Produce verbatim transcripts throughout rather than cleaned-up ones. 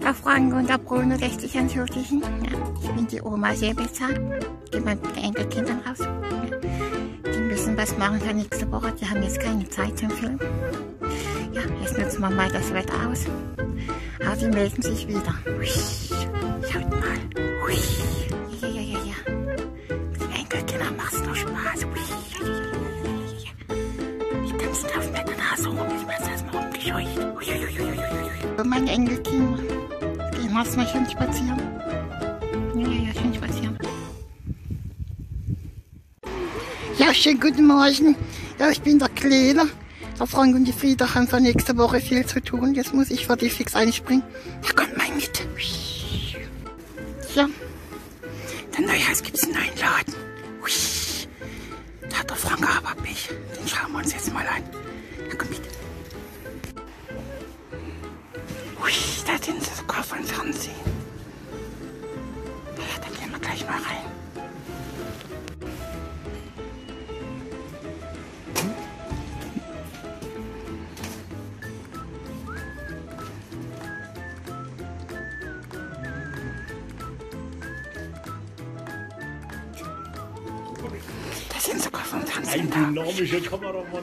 Der Frank und der Bruno lässt sich entschuldigen. Ja, ich bin die Oma Säbelzahn. Gehen wir mit den Enkelkindern raus. Ja, die müssen was machen für nächste Woche. Die haben jetzt keine Zeit zum Film. Ja, jetzt nutzen wir mal das Wetter aus. Aber die melden sich wieder. Hui, schaut mal. Hui. Ja, ja, ja, ja. Mit den Enkelkindern macht's noch Spaß. Hui. Ja, ja, ja, ja, ja. Die tanzen auf dem Nase rum. Ich weiß, das mal rumgescheucht. Hui, hui, hui, hui, hui. Und meine Enkelkinder. Gehen wir mal schön spazieren. Ja, ja, ja, schön spazieren. Ja, schönen guten Morgen. Ja, ich bin der Kleine. Der Frank und die Frieda haben für nächste Woche viel zu tun. Jetzt muss ich für die fix einspringen. Da kommt mal mit. Ja. Der Neuhaus gibt es einen neuen Laden. Da hat der Frank aber Pech. Den schauen wir uns jetzt mal an. Da kommt mit. Ui, da sind sie sogar vom Fernsehen. Ja, da gehen wir gleich mal rein. Da sind sogar vom Fernsehen da. Ein dynamischer Kameramann.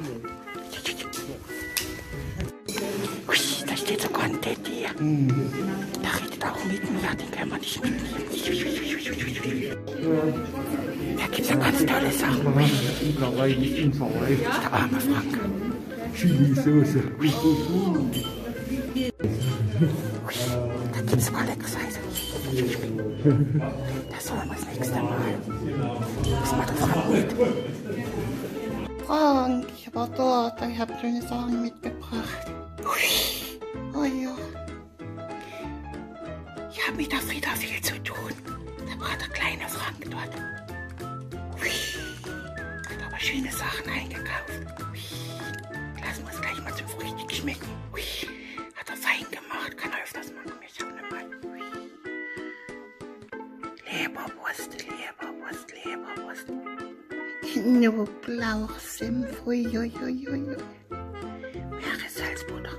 Ui, da steht sogar ein Teddy. Mhm. Da redet auch mit mir, den kann man nicht mitnehmen. Da gibt es ja ganz tolle Sachen. Ui. Der arme Frank. Chili-Soße. Ui. Ui. Da gibt es sogar leckeres Eis. Das sollen wir das nächste Mal. Das macht der Frank mit. Frank, ich war dort, ich habe schöne Sachen mitgebracht. Ui. Oh ja. Ich habe mit der Frieda viel zu tun. Da war der kleine Frank dort. Ui. Hat aber schöne Sachen eingekauft. Ui. Lassen wir es gleich mal zum Frühstück schmecken. Ui. Hat er fein gemacht, kann er öfters machen. Wir schauen mal. Ui. Leberwurst, Leberwurst, Leberwurst. Knoblauch, Senf, uiuiuiui. Meeressalzbutter.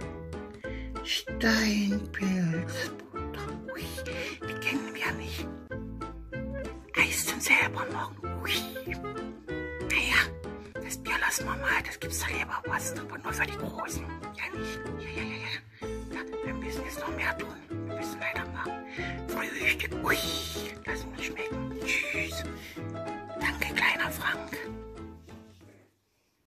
Steinpilzbutter. Ui, die kennen wir nicht. Eis zum selber machen. Ui. Naja, das Bier lassen wir mal. Das gibt's zur Leberwurst, aber nur für die Großen. Ja nicht. Ja, ja, ja, ja. Ja, wir müssen jetzt noch mehr tun. Wir müssen weitermachen. Frühstück. Ui, lass uns schmecken. Tschüss. Danke, kleiner Frank.